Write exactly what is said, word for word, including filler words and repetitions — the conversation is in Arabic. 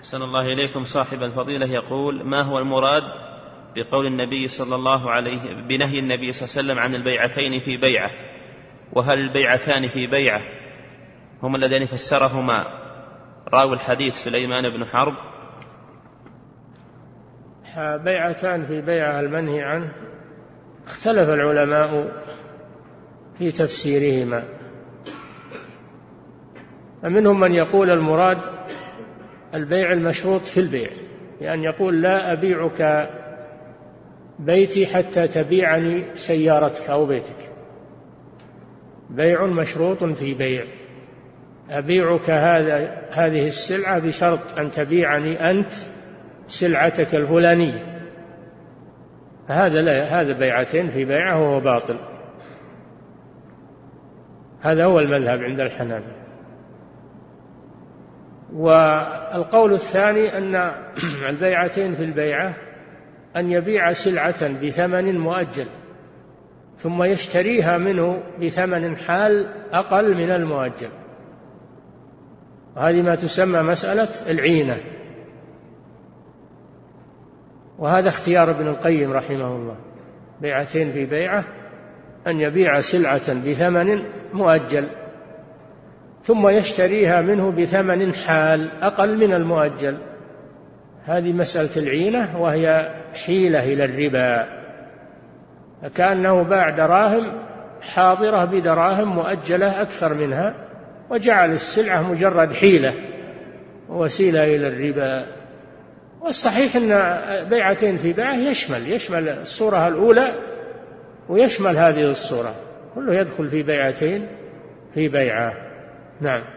أحسن الله إليكم. صاحب الفضيلة يقول: ما هو المراد بقول النبي صلى الله عليه بنهي النبي صلى الله عليه وسلم عن البيعتين في بيعة؟ وهل البيعتان في بيعة هما اللذين فسرهما راوي الحديث سليمان بن حرب؟ بيعتان في بيعة المنهي عنه اختلف العلماء في تفسيرهما، فمنهم من يقول المراد البيع المشروط في البيع، لأن يقول: لا أبيعك بيتي حتى تبيعني سيارتك أو بيتك. بيع مشروط في بيع، أبيعك هذا هذه السلعة بشرط أن تبيعني أنت سلعتك الفلانية. هذا لا، هذا بيعتين في بيعة وهو باطل. هذا هو المذهب عند الحنابلة. والقول الثاني أن البيعتين في البيعة أن يبيع سلعة بثمن مؤجل ثم يشتريها منه بثمن حال أقل من المؤجل، وهذه ما تسمى مسألة العينة، وهذا اختيار ابن القيم رحمه الله. بيعتين في بيعة أن يبيع سلعة بثمن مؤجل ثم يشتريها منه بثمن حال أقل من المؤجل، هذه مسألة العينة، وهي حيلة إلى الربا، كأنه باع دراهم حاضرة بدراهم مؤجلة أكثر منها، وجعل السلعة مجرد حيلة ووسيلة إلى الربا. والصحيح أن بيعتين في بيعة يشمل يشمل الصورة الأولى ويشمل هذه الصورة، كله يدخل في بيعتين في بيعة. نعم.